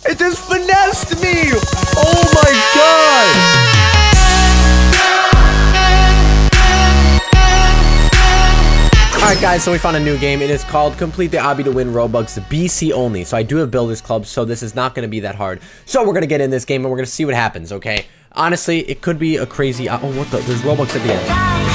It just finessed me. Oh my god. Alright guys, so we found a new game. It is called Complete the Obby to Win Robux BC only. So I do have Builders Club, so this is not going to be that hard. So we're going to get in this game and we're going to see what happens, okay? Honestly, it could be a crazy... oh, what the... There's Robux at the end.